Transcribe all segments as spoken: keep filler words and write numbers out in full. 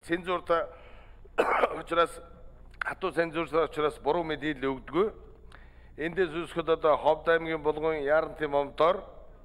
цензурта учраас хатуу цензуртаа учраас буруу мэдээлэл өгдөггүй. Эндээс үүсгэхэд одоо Ховд аймгийн булган Яаранты момдоор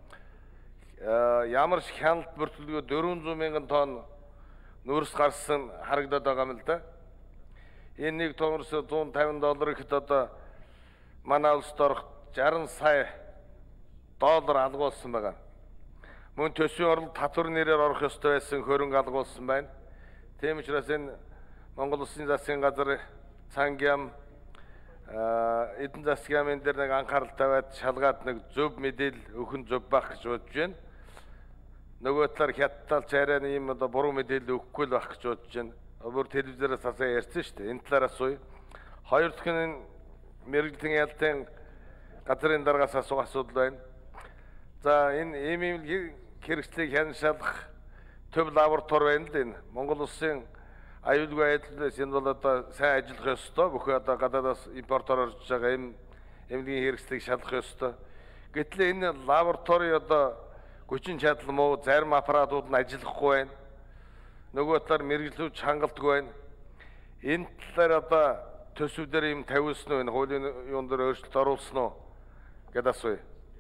ямар ч хяналт бүртгэлгүй дөрвөн зуун мянган тонн нүүрс гарсан харагдаад байгаа юм л да. Энэ нэг тонноос зуун тавин доллар ихэд одоо манай улсд орох жарган сая доллар алгуулсан байгаа. Мөн төсвийн орлого татвар нэрээр орох ёстой байсан хөрөнгө алгуулсан байна. Тийм учраас энэ Монгол Улсын засгийн газар цангиам эдэн засгийн яамн дээр нэг анхаарал тавиад шалгаад нэг зөв мэдээлэл өгөх нь зөв байх гэж бодож байна. Нөгөө талаар хятадч арай ийм одоо буруу мэдээлэл өгөхгүй л байх гэж бодож байна. Өөр телевизээрээс асаа ярьсан шүү дээ. Энэ талаараас уу. Хоёр дахь нь мэрэгжлийн ялтын газрын дараагаас асуух асуудал байна. За энэ ийм ийм хэрэгслийг хяншаалах төв лаборатори байна л энэ. Монгол Улсын аюулгүй байдлаас энэ бол одоо сайн ажиллах ёстой. Бүхэн одоо гадаадаас импортоор орж байгаа юм эмнэлгийн хэрэгслийг шалгах ёстой. Гэтэл энэ лаборатори одоо хүчин чадал муу, зарим аппаратууд нь ажиллахгүй байна. Нөгөө талаар мэрэгжлүүч хангалтгүй байна. Энэ талаар одоо төсвүүдээр юм тавьсан уу, энэ хуулийн юун дээр өөрчлөлт оруулсан уу гэдээ асууя.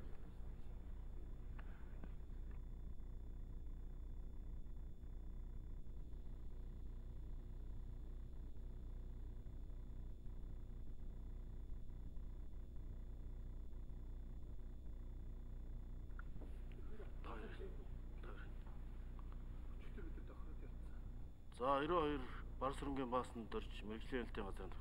За ерөө хоёр бар сүрэнгийн баасанд орж мэрэгжлийн ялтын газар.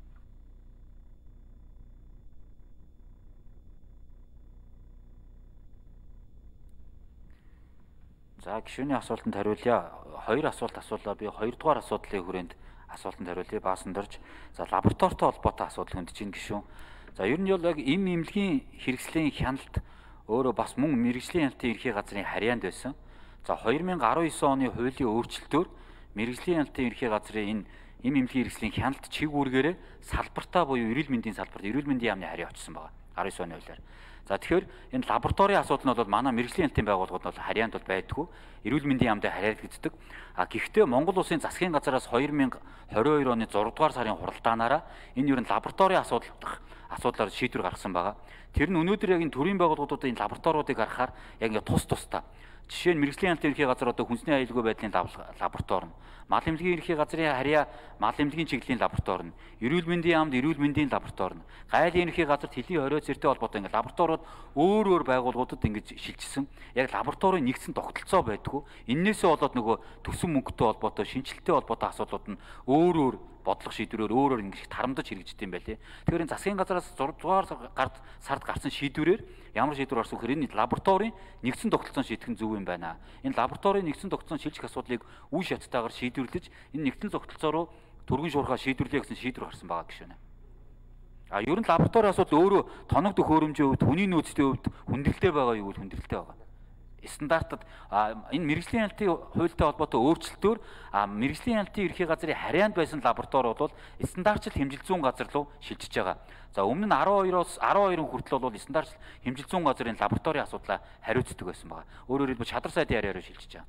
За гишүүний асуултанд хариулъя. Хоёр асуулт асуулаа. Би хоёрдугаар асуудлын хүрээнд асуултанд хариулъя. Баасанд орж. За лабораторитой холбоотой асуудал хүндэж ин гишүүн. За ер нь бол яг эм эмнэлгийн хэрэгслийн хяналт өөрөө бас мөн мэрэгжлийн ялтын ерхий газрын харьяанд байсан. За две тысячи десять оны хуулийн өөрчлөлтөөр мэрэгжлийн ялтын ерхий газрын энэ эм эмнэлгийн хэрэгслийн хяналт чиг үүргээрээ салбартаа буюу эрүүл мэндийн салбарт эрүүл мэндийн яамны харьяа очсон байгаа. девять оны хуулиар. За тэгэхээр энэ лабораторийн асуудал нь бол манай мэрэгжлийн ялтын байгууллагууд бол харьяанд бол байдгүй. Эрүүл мэндийн яамд харьяалагддаг. А гэхдээ Монгол Улсын засгийн газараас две тысячи двадцать two оны зураг дугаар сарын хуралдаанаараа энэ ер нь лабораторийн асуудал асуудлаар шийдвэр гаргасан байгаа. Тэр нь өнөөдөр яг энэ төрийн байгууллагуудад энэ лабораториудыг харахаар яг ингэ тус тустай. Жишээ нь мэрэгжлийн ялтын ерхий газар одоо хүнсний аюулгүй байдлын лаборатори нь, мал эмнэлгийн ерхий газрын харьяа мал эмнэлгийн чиглэлийн лаборатори нь, эрүүл мэндийн яамд эрүүл мэндийн лаборатори нь, гайлын ерхий газарт хэлийн хорио цэртэй холбоотой ингээд лабораториуд өөр өөр байгууллагуудад ингэж шилжсэн. Яг лабораторийн нэгдсэн тогтолцоо байдгүй. Иннээсээ болоод нөгөө төсөн мөнгөтэй холбоотой, шинжилттэй холбоотой асуудлууд нь өөр өөр бодлого шийдвэрээр өөрөөр ингэж тарамдаж хэрэгждэг юм байлээ. Тэгэхээр энэ засгийн газараас зураг дугаар сард гарсан шийдвэрээр ямар шийдвэр гарсан гэхээр энэ лабораторийн нэгдсэн тогтолцоон шийдэх нь зөв юм байна. Энэ лабораторийн нэгдсэн тогтолцоон шилжих асуудлыг үе шаттайгаар шийдвэрлэж энэ нэгдсэн тогтолцоо руу түргэн шуурхаа шийдвэрлэе гэсэн шийдвэр гарсан байгаа гişүнэ. А ер нь лабораторийн асуудал өөрөө тоног төхөөрөмжийн хувьд, хүний нөөцийн хувьд хүндрэлтэй байгаа юу гэвэл хүндрэлтэй байгаа. Стандартад энэ мэрэгжлийн ялтын хуультай холбоотой өөрчлөлтөөр мэрэгжлийн ялтын ерхий газрын харьяанд байсан лаборатори бол стандартчил хэмжил зүүн газар руу шилжиж байгаа. За өмнө нь twelve-оос twelve хүртэл бол стандартчил хэмжил зүүн газрын лабораторийн асуудлаа хариуцдаг байсан байгаа. Өөрөөр хэлбэл чадвар сайдын харьяараа шилжиж байгаа.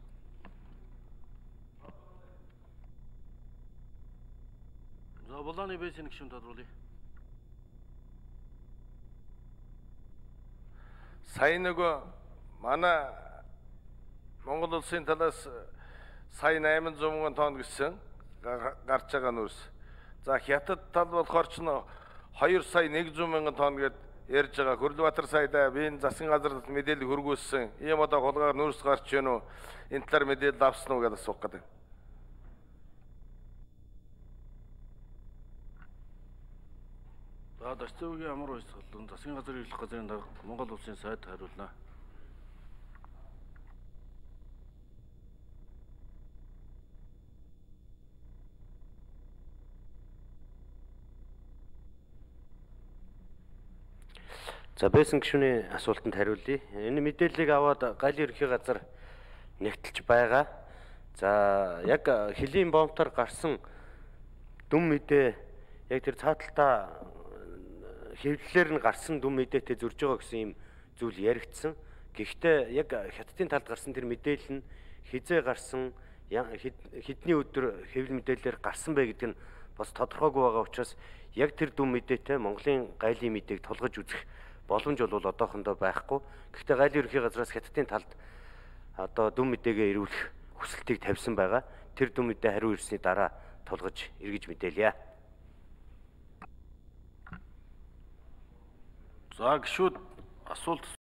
За булааны бэйсийн гишүүн тодруулъя. Сайн нөгөө манай Монгол Улсын талаас сая eight hundred мянган тонн гэсэн гарч байгаа нүүрс. За хятад тал болохоор ч two сая one hundred мянган тонн гэд ярьж байгаа. Хөрлбаатар сайдаа би энэ засгийн газарт мэдээлэл хөргүүлсэн. Ийм одоо хулгаар нүүрс гарч гэнэ үү? Энэ талаар мэдээлэл авсан уу гэдээ асуух гэдэг. За Дорцовгийн амар үйлчлэл засгийн газрын эрхлэх газрын дарга Монгол Улсын сайд хариулна. За бэсэн гишүүний асуултанд хариулъя. Энэ мэдээллийг аваад гайлын ерхий газар нэгтэлж байгаа. За яг хөлийн бомбтоор гарсан дүн мэдээ яг тэр цааталтаа хэвлэлээр нь гарсан дүн мэдээтэй зөрж байгаа гэсэн юм зүйл яригдсан. Гэхдээ яг хятадын талд гарсан тэр мэдээлэл нь хизээ гарсан, хэдний өдөр хэвлэл мэдээлэлээр гарсан бэ гэдэг нь бас тодорхойгүй байгаа учраас яг тэр дүн мэдээтэй Монголын гайлын мэдээг тулгаж үзэх боломж бол одоохондоо байхгүй. Гэхдээ гайлын ерөнхий газраас Хятадын талд одоо дүн мэдээгээ ирүүлэх хүсэлтийг тавьсан байгаа. Тэр дүн мэдээ хариу ирсний дараа тулгаж эргэж мэдээлье. За гişүүд асуулт